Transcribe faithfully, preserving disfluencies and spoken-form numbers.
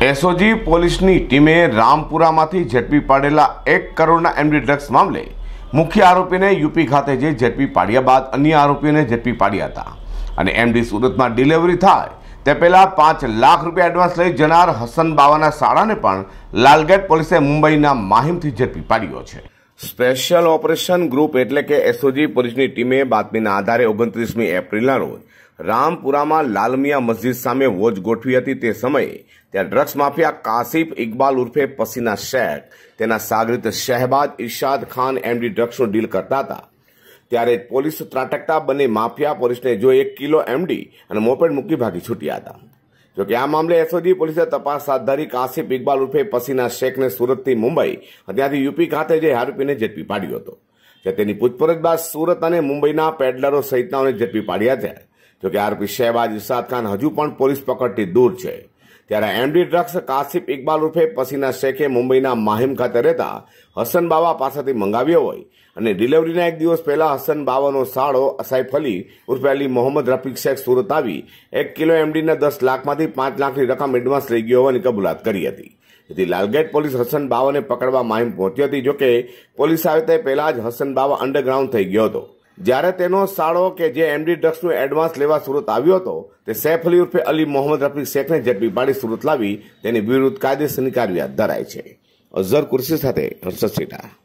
SOG પોલીસની ટીમે રામપુરામાંથી ઝડપી પાડેલા એક કરોડના એમડી ડ્રગ્સ મામલે મુખ્ય આરોપીને યુપી ખાતે જે ઝડપી પાડ્યા બાદ અન્ય આરોપીઓને ઝડપી પાડ્યા હતા અને એમડી સુરતમાં ડિલિવરી થાય તે પહેલા પાંચ લાખ રૂપિયા એડવાન્સ લઈ જનાર હસન બાવાના શાળાને પણ લાલગેટ પોલીસે મુંબઈના માહિમથી ઝડપી પાડ્યો છે। સ્પેશિયલ ઓપરેશન ગ્રુપ એટલે કે એસઓજી પોલીસની ટીમે બાતમીના આધારે ઓગણત્રીસમી એપ્રિલના રોજ રામપુરામાં લાલમિયા મસ્જિદ સામે વોચ ગોઠવી હતી। તે સમયે ત્યાં ડ્રગ્સ માફિયા કાસિફ ઇકબાલ ઉર્ફે પસીના શેખ તેના સાગરીત શહેબાજ ઇરશાદ ખાન એમડી ડ્રગ્સનો ડીલ કરતા હતા। ત્યારે પોલીસ ત્રાટકતા બંને માફિયા પોલીસને જો એક કિલો એમડી અને મોપેડ મૂકી ભાગી છૂટ્યા હતા। જોકે આ મામલે એસઓજી પોલીસે તપાસ હાથ ધરી કાસિફ ઇકબાલ ઉર્ફે પસીના શેખને સુરતથી મુંબઈ ત્યાંથી યુપી ખાતે જઈ આરોપીને ઝડપી પાડ્યો હતો। જે તેની પૂછપરછ બાદ સુરત અને મુંબઈના પેડલરો સહિતનાઓને ઝડપી પાડ્યા છે। જોકે આરોપી શહેબાજ ઇરશાદ ખાન હજુ પણ પોલીસ પકડથી દૂર છે। ત્યારે એમડી ડ્રગ્સ કાસિફ ઇકબાલ ઉર્ફે પસીના શેખે મુંબઈના માહિમ ખાતે રહેતા હસન બાવા પાસેથી મંગાવ્યો હોય અને ડિલિવરીના એક દિવસ પહેલા હસન બાવાનો સાળો સૈફ અલી ઉર્ફે અલી મોહમ્મદ રફીક શેખ સુરત આવી એક કિલો એમડીના દસ લાખમાંથી પાંચ લાખની રકમ એડવાન્સ લઈ ગયો હોવાની કબૂલાત કરી હતી। જેથી લાલગેટ પોલીસ હસન બાવાને પકડવા માહિમ પહોંચી હતી। જોકે પોલીસ આવે તે પહેલા જ હસન બાવા અંડરગ્રાઉન્ડ થઈ ગયો હતો। જ્યારે તેનો સાળો કે જે એમડી ડ્રગ્સનું એડવાન્સ લેવા સુરત આવ્યો હતો તે સૈફ અલી ઉર્ફે અલી મોહમ્મદ રફીક શેખને ઝડપી પાડી સુરત લાવી તેની વિરુદ્ધ કાયદેસરની કાર્યવાહી હાથ ધરાઈ છે। અઝહર કુર્સી સાથે હર્ષદ સેઠા।